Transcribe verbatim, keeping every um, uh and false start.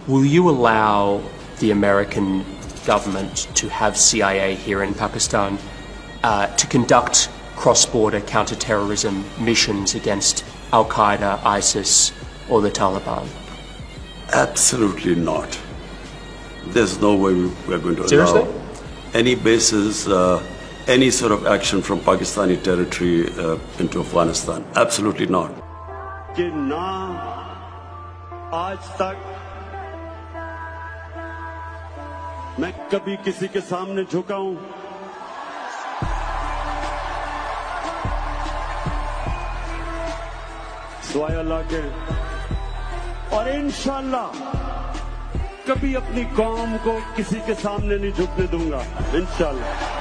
will you allow the American government to have C I A here in Pakistan uh, to conduct cross-border counter-terrorism missions against Al-Qaeda, ISIS, or the Taliban? Absolutely not. There's no way we are going to Seriously? allow any bases, uh, any sort of action from Pakistani territory uh, into Afghanistan. Absolutely not. कि ना आज तक मैं कभी किसी के सामने झुका हूं, सिवाय अल्लाह के, और इंशाअल्लाह कभी अपनी कौम को किसी के सामने नहीं झुकने दूंगा, इंशाअल्लाह।